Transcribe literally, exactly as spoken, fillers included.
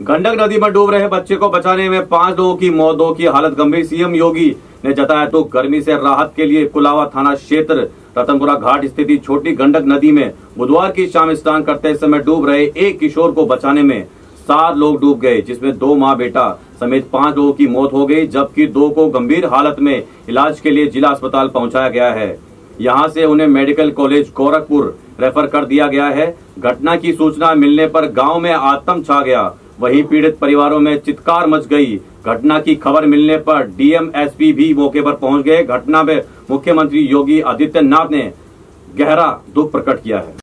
गंडक नदी में डूब रहे बच्चे को बचाने में पांच लोगों की मौत, दो की हालत गंभीर। सीएम योगी ने जताया तो गर्मी से राहत के लिए कुलावा थाना क्षेत्र रतनपुरा घाट स्थित छोटी गंडक नदी में बुधवार की शाम स्नान करते समय डूब रहे एक किशोर को बचाने में सात लोग डूब गए, जिसमें दो मां बेटा समेत पांच लोगों की मौत हो गई, जबकि दो को गंभीर हालत में इलाज के लिए जिला अस्पताल पहुंचाया गया है। यहां से उन्हें मेडिकल कॉलेज गोरखपुर रेफर कर दिया गया है। घटना की सूचना मिलने पर गांव में आतंक छा गया, वहीं पीड़ित परिवारों में चित्कार मच गई। घटना की खबर मिलने पर डीएम एसपी भी मौके पर पहुंच गए। घटना में मुख्यमंत्री योगी आदित्यनाथ ने गहरा दुख प्रकट किया है।